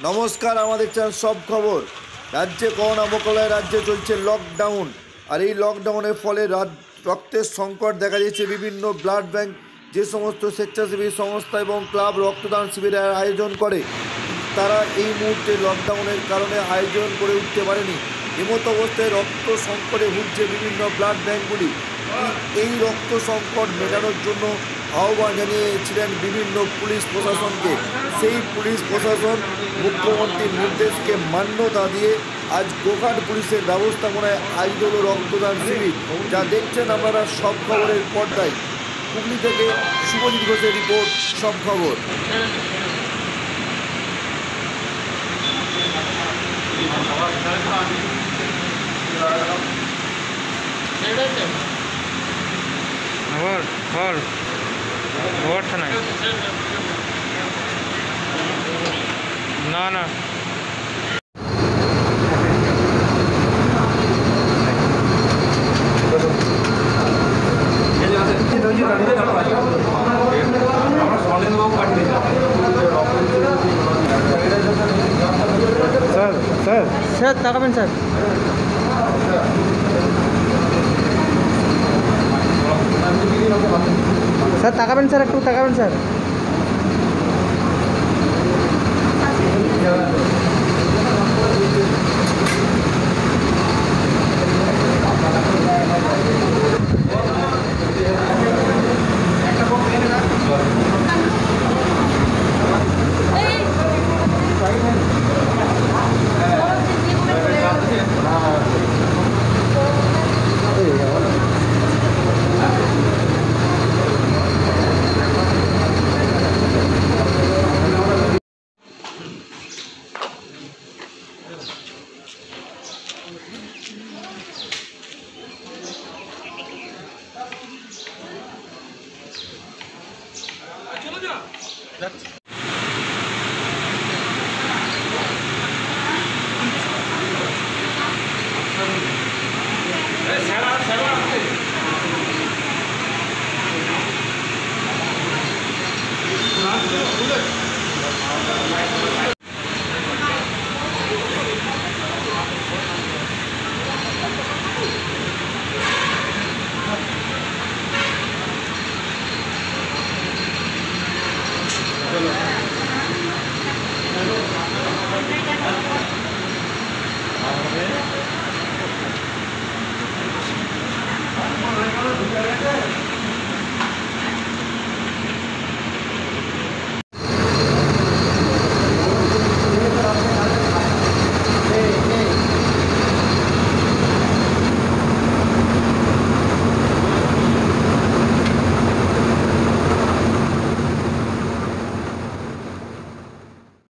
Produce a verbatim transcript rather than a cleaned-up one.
নমস্কার, আমাদের চ্যানেল সব খবর। রাজ্যে করোনা মোকাবিলায় রাজ্যে চলছে লকডাউন। আর এই লকডাউনের ফলে রক্তের সংকট দেখা দিয়েছে। বিভিন্ন ব্লাড ব্যাংক যে সমস্ত স্বেচ্ছাসেবী সংস্থা এবং ক্লাব রক্তদান শিবিরের আয়োজন করে, তারা এই মুহূর্তে লকডাউনের কারণে আয়োজন করে উঠতে পারেনি। এমতো অবস্থায় রক্ত সংকটে ভুগছে বিভিন্ন ব্লাড ব্যাংকগুলি। এই রক্ত সংকট মেটানোর জন্য আহ্বান জানিয়েছিলেন বিভিন্ন পুলিশ প্রশাসনকে। সেই পুলিশ প্রশাসন মুখ্যমন্ত্রীর নির্দেশকে মান্যতা দিয়ে আজ গোঘাট পুলিশের ব্যবস্থাপনায় আয়োজিত হল রক্তদান শিবির, যা দেখছেন আপনারা সব খবরের পর্দায়। হুগলি থেকে শুভজিৎ ঘোষের রিপোর্ট, সব খবর। ঘর ঘর ঘর থানায় না না স্যার স্যার স্যার তাকাবেন স্যার স্যার তাকাবেন স্যার একটু তাকাবেন স্যার